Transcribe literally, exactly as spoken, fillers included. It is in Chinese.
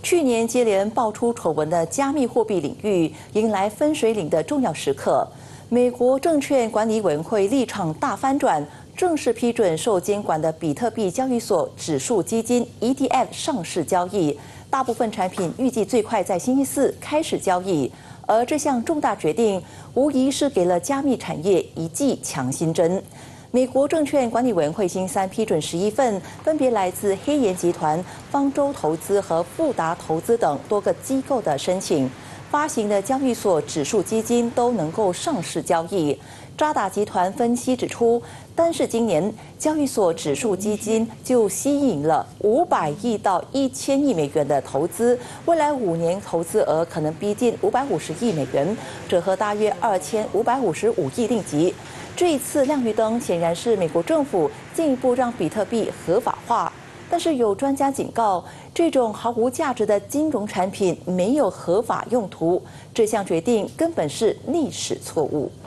去年接连爆出丑闻的加密货币领域迎来分水岭的重要时刻。美国证券管理委员会立场大翻转，正式批准受监管的比特币交易所指数基金 E T F 上市交易，大部分产品预计最快在星期四开始交易。而这项重大决定，无疑是给了加密产业一剂强心针。美国证券管理委员会星期三批准十一份，分别来自黑岩集团、方舟投资和富达投资等多个机构的申请，发行的交易所指数基金都能够上市交易。渣打集团分析指出，单是今年交易所指数基金就吸引了五百亿到一千亿美元的投资，未来五年投资额可能逼近五百五十亿美元，折合大约二千五百五十五亿令吉。这一次亮绿灯显然是美国政府进一步让比特币合法化，但是有专家警告，这种毫无价值的金融产品没有合法用途，这项决定根本是历史错误。